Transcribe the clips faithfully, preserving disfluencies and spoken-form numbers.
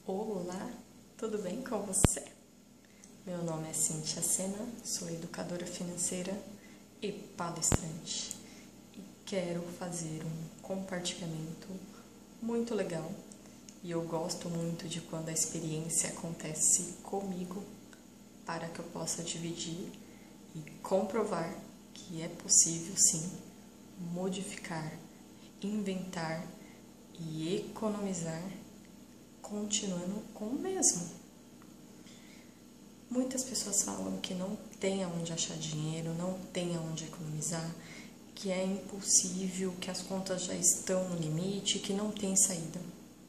Olá, tudo bem com você? Meu nome é Cíntia Sena, sou educadora financeira e palestrante e quero fazer um compartilhamento muito legal e eu gosto muito de quando a experiência acontece comigo para que eu possa dividir e comprovar que é possível sim modificar, inventar e economizar continuando com o mesmo. Muitas pessoas falam que não tem aonde achar dinheiro, não tem aonde economizar, que é impossível, que as contas já estão no limite, que não tem saída.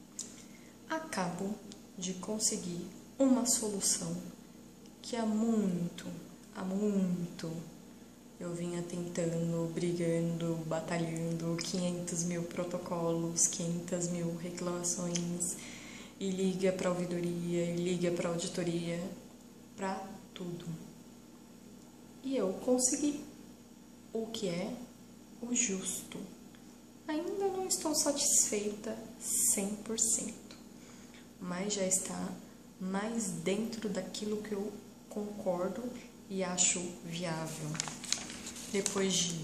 Acabo de conseguir uma solução que há muito, há muito eu vinha tentando, brigando, batalhando, quinhentos mil protocolos, quinhentas mil reclamações, e liga para a ouvidoria, e liga para a auditoria, para tudo. E eu consegui, o que é o justo. Ainda não estou satisfeita cem por cento, mas já está mais dentro daquilo que eu concordo e acho viável. Depois de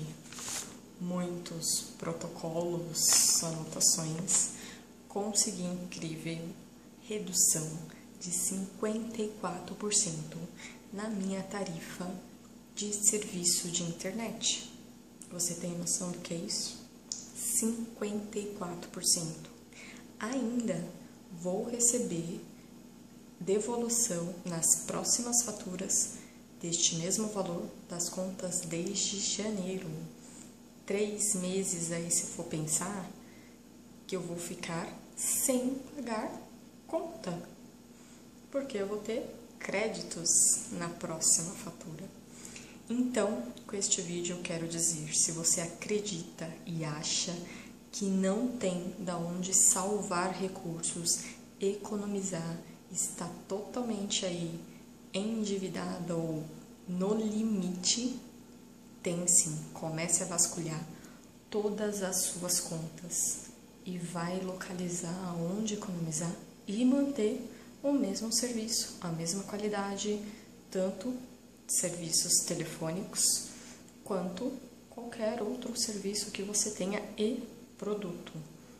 muitos protocolos, anotações, consegui incrível redução de cinquenta e quatro por cento na minha tarifa de serviço de internet. Você tem noção do que é isso? cinquenta e quatro por cento. Ainda vou receber devolução nas próximas faturas deste mesmo valor das contas desde janeiro. Três meses aí, se for pensar, que eu vou ficar sem pagar conta, porque eu vou ter créditos na próxima fatura. Então, com este vídeo eu quero dizer, se você acredita e acha que não tem da onde salvar recursos, economizar, está totalmente aí endividada ou no limite, tem sim, comece a vasculhar todas as suas contas e vai localizar aonde economizar e manter o mesmo serviço, a mesma qualidade, tanto serviços telefônicos quanto qualquer outro serviço que você tenha e produto.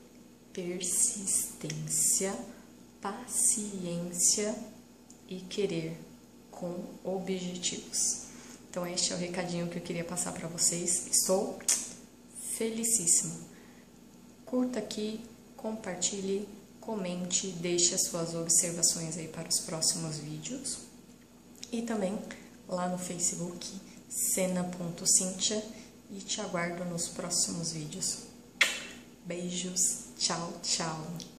Persistência, paciência e querer com objetivos. Então este é o recadinho que eu queria passar para vocês. Estou felicíssima. Curta aqui, compartilhe, comente, deixe as suas observações aí para os próximos vídeos. E também lá no Facebook, sena ponto cintia, e te aguardo nos próximos vídeos. Beijos, tchau, tchau.